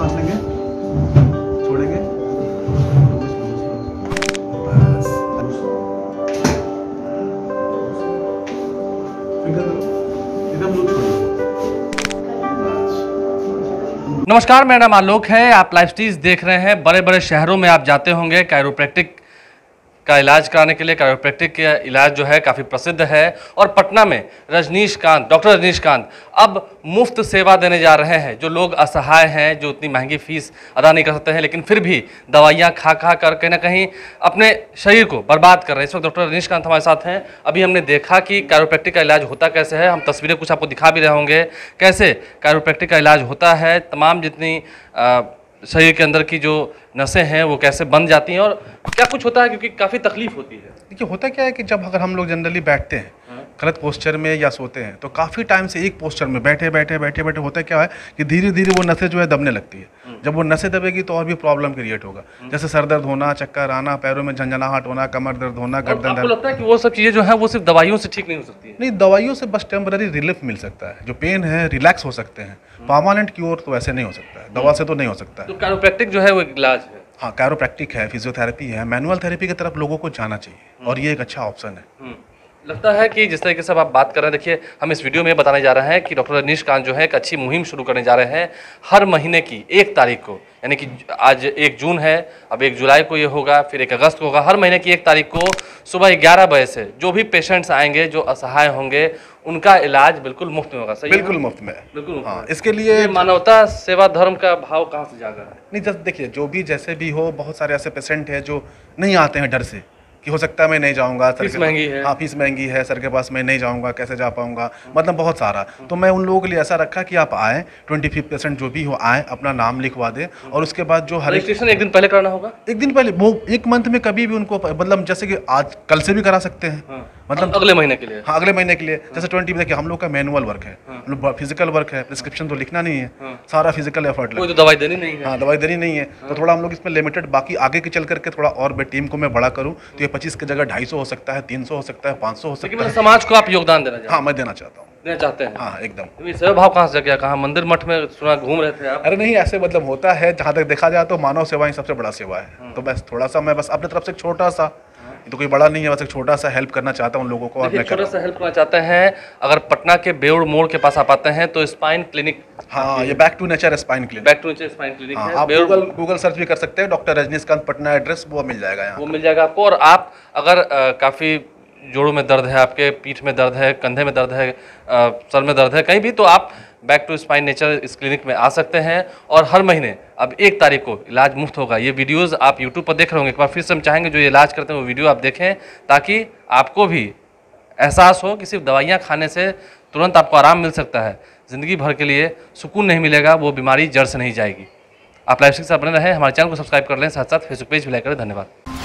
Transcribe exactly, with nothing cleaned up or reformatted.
सांस लेंगे, छोड़ेंगे, बस एकदम लूज छोड़िए। नमस्कार, मेरा नाम आलोक है। आप लाइव स्टीज देख रहे हैं। बड़े बड़े शहरों में आप जाते होंगे कायरोप्रैक्टिक का इलाज कराने के लिए। कायरोप्रैक्टिक का इलाज जो है काफ़ी प्रसिद्ध है और पटना में रजनीशकांत, डॉक्टर रजनीशकांत अब मुफ्त सेवा देने जा रहे हैं। जो लोग असहाय हैं, जो उतनी महंगी फीस अदा नहीं कर सकते हैं, लेकिन फिर भी दवाइयाँ खा खा कर कहीं ना कहीं अपने शरीर को बर्बाद कर रहे हैं। इस वक्त डॉक्टर रजनीशकांत हमारे साथ हैं। अभी हमने देखा कि कायरोप्रैक्टिक का इलाज होता कैसे है। हम तस्वीरें कुछ आपको दिखा भी रहे होंगे कैसे कायरोप्रैक्टिक का इलाज होता है। तमाम जितनी आ, शरीर के अंदर की जो नसें हैं वो कैसे बन जाती हैं और क्या कुछ होता है, क्योंकि काफ़ी तकलीफ होती है। देखिए, होता क्या है कि जब अगर हम लोग जनरली बैठते हैं गलत पोस्चर में या सोते हैं तो काफ़ी टाइम से एक पोस्चर में बैठे बैठे बैठे बैठे होता क्या है कि धीरे धीरे वो नसें जो है दबने लगती है। जब वो नसें दबेगी तो और भी प्रॉब्लम क्रिएट होगा, जैसे सर दर्द होना, चक्कर आना, पैरों में झंझनाहट होना, कमर दर्द होना, गर्दन दर्द। आपको लगता है कि वो सब चीज़ें जो है वो सिर्फ दवाइयों से ठीक नहीं हो सकती है? नहीं, दवाइयों से बस टेम्पररी रिलीफ मिल सकता है, जो पेन है रिलैक्स हो सकते हैं। परमानेंट क्योर तो ऐसे नहीं हो सकता है, दवा से तो नहीं हो सकता है। तो कायरोप्रैक्टिक जो है वो एक इलाज है। हाँ, कायरोप्रैक्टिक है, फिजियोथेरेपी है, मैनुअल थेरेपी की तरफ लोगों को जाना चाहिए और ये एक अच्छा ऑप्शन है। लगता है कि जिस तरीके से आप बात कर रहे हैं, देखिए हम इस वीडियो में बताने जा रहे हैं कि डॉक्टर रजनीशकांत जो है एक अच्छी मुहिम शुरू करने जा रहे हैं। हर महीने की एक तारीख को, यानी कि आज एक जून है, अब एक जुलाई को ये होगा, फिर एक अगस्त को होगा। हर महीने की एक तारीख को सुबह ग्यारह बजे से जो भी पेशेंट्स आएंगे, जो असहाय होंगे, उनका इलाज बिल्कुल मुफ्त में होगा। सही? बिल्कुल मुफ्त में। बिल्कुल। हाँ, इसके लिए मानवता सेवा धर्म का भाव कहाँ से जागा है? नहीं, जस्ट देखिए, जो भी जैसे भी हो, बहुत सारे ऐसे पेशेंट हैं जो नहीं आते हैं डर से कि हो सकता है मैं नहीं जाऊंगा, सर फीस महंगी है। हाँ, फीस महंगी है, सर के पास मैं नहीं जाऊंगा, कैसे जा पाऊंगा, मतलब बहुत सारा। तो मैं उन लोगों के लिए ऐसा रखा कि आप आए, ट्वेंटी फिफ्थ परसेंट जो भी हो आए, अपना नाम लिखवा दे और उसके बाद जो हर रजिस्ट्रेशन एक दिन पहले कराना होगा। एक दिन पहले, वो एक मंथ में कभी भी उनको, मतलब जैसे कि आज कल से भी करा सकते हैं। हाँ। मतलब अगले महीने के लिए। हाँ, अगले महीने के लिए। जैसे ट्वेंटी देखिए, हम लोग का मैनुअल वर्क है, फिजिकल वर्क है, प्रिस्क्रिप्शन तो लिखना नहीं है, सारा फिजिकल एफर्ट कोई तो दवाई देनी नहीं है। हाँ, दवाई देनी नहीं है। तो थोड़ा हम लोग इसमें लिमिटेड, बाकी आगे के चल करके थोड़ा और टीम को मैं बड़ा करूँ तो ये पच्चीस की जगह ढाई सौ हो सकता है, तीन सौ हो सकता है, पाँच सौ हो सकता है। समाज को आप योगदान देना चाहते हैं? हाँ, मैं देना चाहता हूँ। देना चाहते हैं? हाँ, एकदम। सेवा भाव कहाँ से गया? कहाँ मंदिर मठ में सुना घूम रहे थे आप? अरे नहीं, ऐसे मतलब होता है, जहाँ तक देखा जाए तो मानव सेवा ही सबसे बड़ा सेवा है। तो बस थोड़ा सा मैं बस अपनी तरफ से छोटा सा, तो कोई बड़ा नहीं है, बस एक छोटा सा हेल्प करना चाहता हूँ लोगों को। और मैं छोटा सा हेल्प करना चाहते हैं। अगर पटना के बेउर मोड़ के पास आप आते हैं तो स्पाइन क्लिनिक, हाँ, ये back to nature spine clinic, back to nature spine clinic है। आप गूगल गूगल सर्च भी कर सकते हैं, डॉक्टर रजनीशकांत पटना एड्रेस, वो मिल जाएगा यहाँ, वो मिल जाएगा आपको। और आप अगर काफ़ी जोड़ों में दर्द है, आपके पीठ में दर्द है, कंधे में दर्द है, आ, सर में दर्द है, कहीं भी, तो आप बैक टू स्पाइन नेचर इस क्लिनिक में आ सकते हैं। और हर महीने अब एक तारीख को इलाज मुफ्त होगा। ये वीडियोस आप यूट्यूब पर देख रहे होंगे। एक बार फिर से हम चाहेंगे जो ये इलाज करते हैं वो वीडियो आप देखें, ताकि आपको भी एहसास हो कि सिर्फ दवाइयाँ खाने से तुरंत आपको आराम मिल सकता है, ज़िंदगी भर के लिए सुकून नहीं मिलेगा, वो बीमारी जड़ से नहीं जाएगी। आप लाइव स्ट्रीम से बने रहें, हमारे चैनल को सब्सक्राइब कर लें, साथ साथ फेसबुक पेज भी लाइक करें। धन्यवाद।